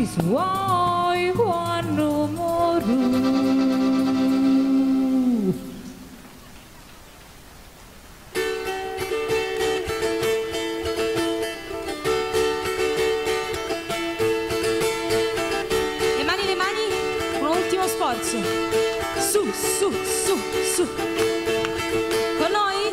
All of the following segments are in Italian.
i suoi quando moru. Le mani, un ultimo sforzo. Su, su, su, su. Con noi?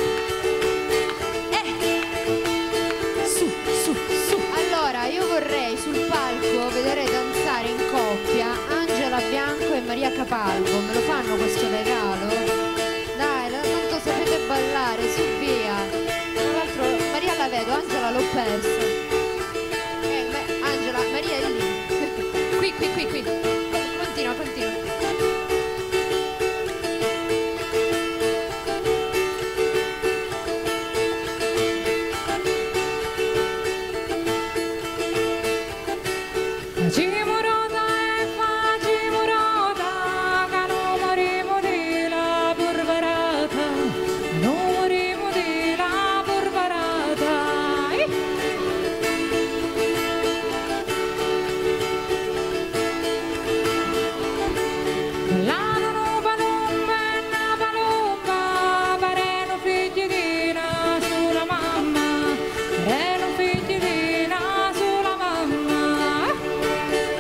Su, su, su. Allora, io vorrei sul palco vedere danzare in coppia Angela Bianco e Maria Capalbo. Me lo fanno questo regalo? Dai, tanto sapete ballare, su via. Tra l'altro Maria la vedo, Angela l'ho persa. Angela, Maria è lì. Qui. Continua. Facimurota e facimurota, che non morimo di la burbarata, non morimo di la burbarata. La non palomba, pareno figli di na sulla mamma, pareno figli di na sulla mamma.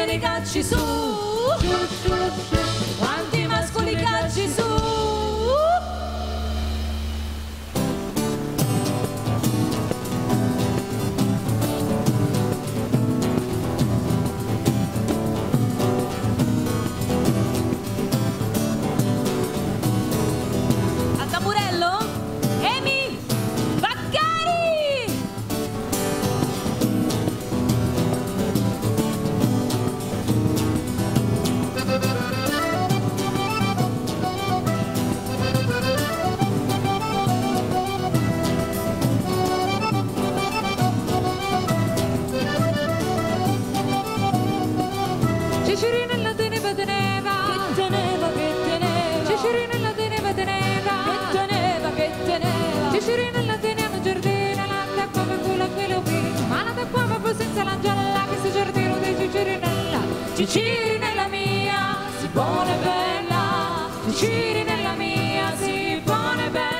mascoli cacci su, quanti mascoli cacci su. A tamburello, Emi Vaccari. Cicirinella teneva, teneva, Che teneva, che teneva, Cicirinella teneva, teneva, che teneva, che teneva. Cicirinella teneva giardina, l'anda qua per quella che lo vedi, ma l'anda qua proprio senza la gialla, che sto giardino di Cicirinella. Cicirinella mia, si pone bella, Cicirinella mia, si pone bella.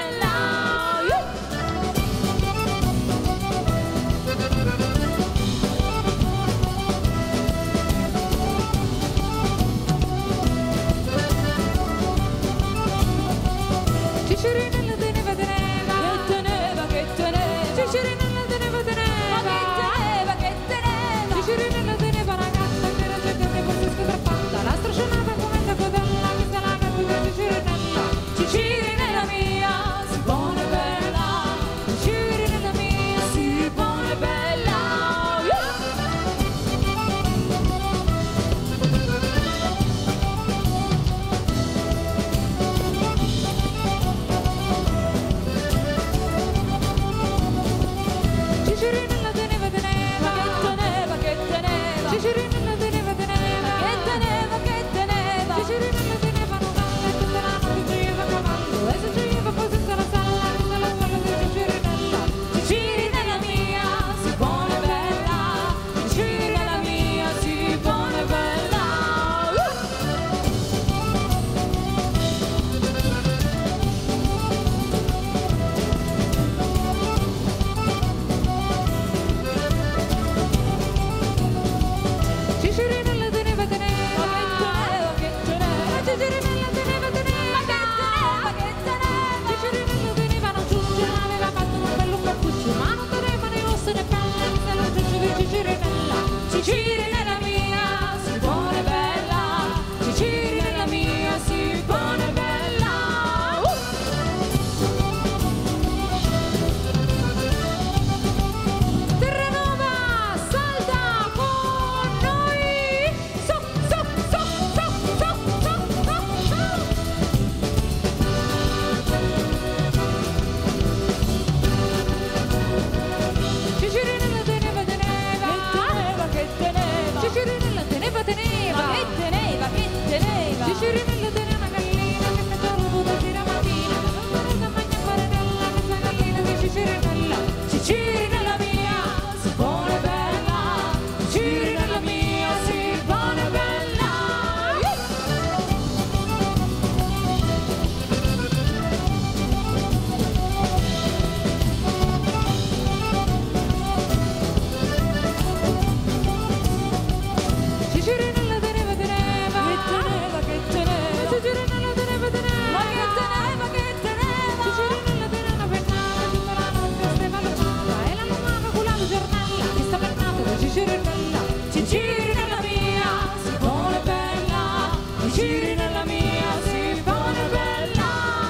Cicirinella teneva, teneva, Che teneva, che teneva, Cicirinella teneva, teneva, che teneva. Cicirinella teneva una gatta che era cercata forse scotrappata, la striscionava come una codella, che sta la gatta di Cicirinella. Cicirinella mia, si pone bella, Cicirinella mia, si pone bella. Cicirinella teneva, teneva, Che teneva, Cicirinella teneva, teneva, che teneva, che teneva. Cicirinella teneva una galla e tutta la notte giriva a cavallo, e se giriva poi senza la salla, senza la salla di Cicirinella. Cicirinella mia, si pone bella, Cicirinella mia, si pone bella. Cicirinella teneva, teneva, Che teneva, Cicirinella teneva, teneva, che teneva. Cicirinella teneva una ciuccia, aveva fatto un bello cappuccio, ma non teneva né ossa né pelle, senza la ciuccia di Cicirinella. Cicirinella mia, si pone bella, Cicirinella mia, si pone bella. Terranova salta con noi, so, so, so, so, so, so, so, so. Cicirinella teneva, teneva, Che teneva, Cicirinella teneva, teneva, che teneva, che teneva. Cicirinella teneva una gallina che metteva l'uovo la mattina, che non mangia farinella, questa gallina di Cicirinella. Cicirinella mia, si pone bella, Cicirinella mia, si pone bella. Cicirinella teneva, teneva, Che teneva, Cicirinella teneva, teneva, ma che teneva, che teneva. Cicirinella teneva una pennata, tutta la notte stava lucciata, e la lumava con la giornella, che sta pennata da Cicirinella. Cicirinella mia, si pone bella, Cicirinella mia, si pone bella.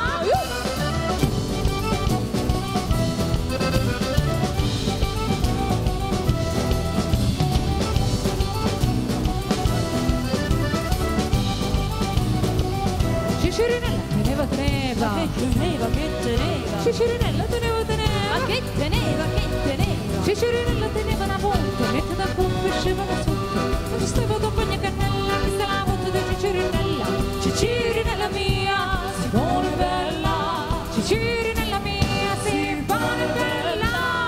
Cicirinella teneva, teneva, Che teneva, Cicirinella teneva, teneva, ma che teneva, che teneva. Cicirinella teneva una volta, mette da conto e scendeva sotto, non stava dopo ogni cannella, che sta la volta di Cicirinella. Cicirinella mia, si pone bella, Cicirinella mia, si pone bella.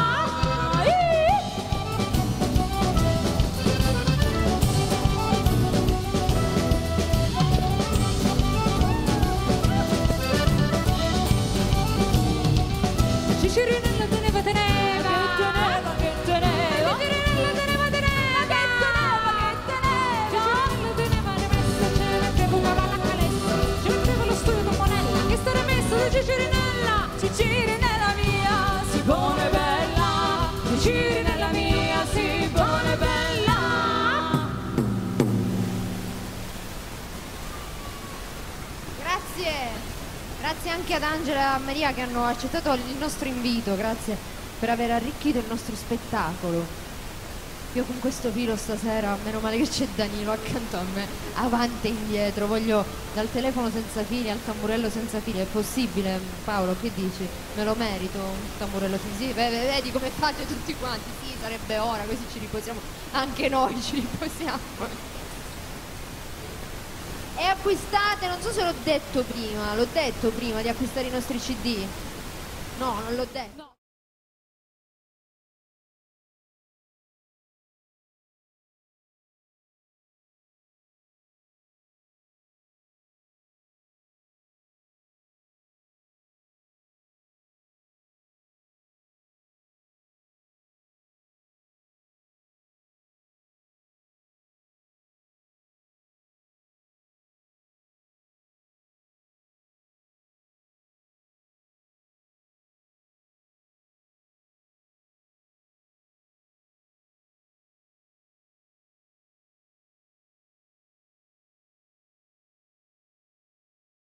Cicirinella teneva, teneva, che teneva, Cicirinella teneva, teneva, che teneva, che teneva. Grazie anche ad Angela e a Maria che hanno accettato il nostro invito, grazie per aver arricchito il nostro spettacolo. Io con questo filo stasera, meno male che c'è Danilo accanto a me, avanti e indietro, voglio dal telefono senza fili al tamburello senza fili, è possibile Paolo, che dici? Me lo merito un tamburello senza fili? Vedi come fate tutti quanti, sì sarebbe ora, così ci riposiamo, anche noi ci riposiamo. E acquistate, non so se l'ho detto prima di acquistare i nostri CD? No, non l'ho detto. No.